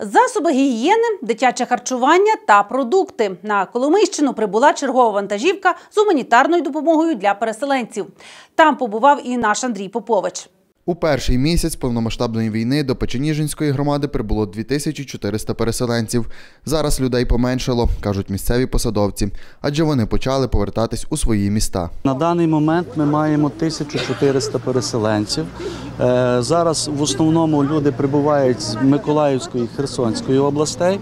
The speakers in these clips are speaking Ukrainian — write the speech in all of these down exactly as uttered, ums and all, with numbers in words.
Засоби гігієни, дитяче харчування та продукти. На Коломийщину прибула чергова вантажівка з гуманітарною допомогою для переселенців. Там побував і наш Андрій Попович. У перший місяць повномасштабної війни до Печеніжинської громади прибуло дві тисячі чотириста переселенців. Зараз людей поменшало, кажуть місцеві посадовці, адже вони почали повертатись у свої міста. На даний момент ми маємо тисячу чотириста переселенців. Зараз в основному люди прибувають з Миколаївської і Херсонської областей.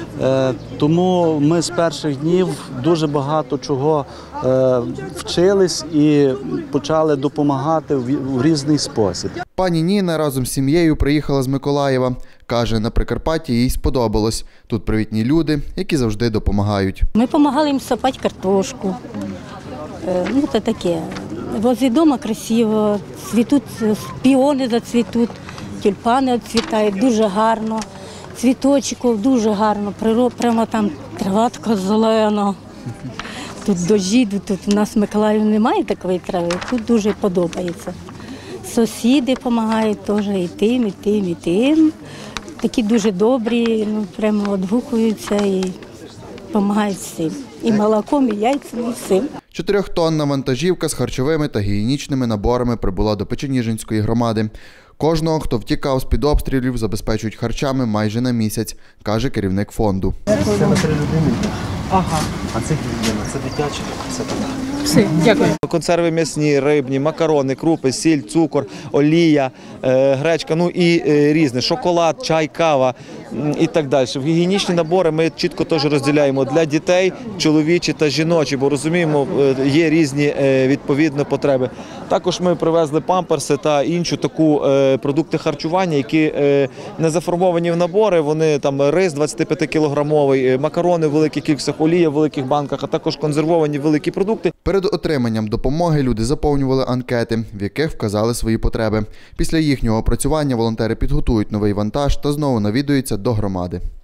Тому ми з перших днів дуже багато чого вчились і почали допомагати в різний спосіб. Пані Ніна разом з сім'єю приїхала з Миколаєва. Каже, на Прикарпатті їй сподобалось. Тут привітні люди, які завжди допомагають. Ми допомагали їм сапати картошку. Ну, це таке. Возле дома красиво, цвітуть, піони зацвітуть, тюльпани відцвітають, дуже гарно. Цвіточків дуже гарно, прямо там трава така зелена. Тут дощі, тут у нас в Миколаєві немає такої трави, тут дуже подобається. Сусіди допомагають теж і тим, і тим, і тим. Такі дуже добрі, ну, прямо відгукуються і допомагають всім. І молоком, і яйцями, і всім. Чотирьохтонна вантажівка з харчовими та гігієнічними наборами прибула до Печеніжинської громади. Кожного, хто втікав з-під обстрілів, забезпечують харчами майже на місяць, каже керівник фонду. Це на три людини. Ага. А це гігієна, це дитяче, все так. Все, дякую. Консерви м'ясні, рибні, макарони, крупи, сіль, цукор, олія, гречка, ну і різне, шоколад, чай, кава і так далі. В гігієнічні набори ми чітко теж розділяємо для дітей, чоловічі та жіночі, бо розуміємо, є різні відповідні потреби. Також ми привезли памперси та іншу таку продукти харчування, які не заформовані в набори, вони там рис двадцятип'ятикілограмовий, макарони в великих кількостях, олія в великих банках, а також консервовані великі продукти. Перед отриманням допомоги люди заповнювали анкети, в яких вказали свої потреби. Після їхнього опрацювання волонтери підготують новий вантаж та знову навідуються до громади.